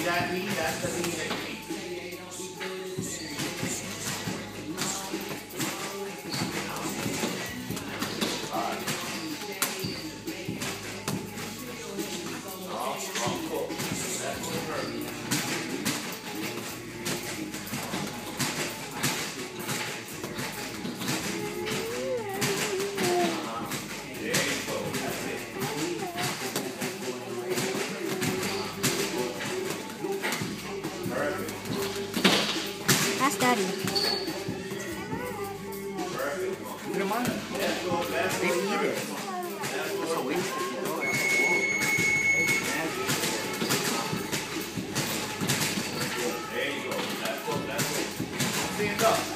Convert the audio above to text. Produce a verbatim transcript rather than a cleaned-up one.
that knee, that's the knee that you need. Ask Daddy. You don't mind it? They eat it. It's a waste if you know it. There you go. That's what, that's what. Stand up.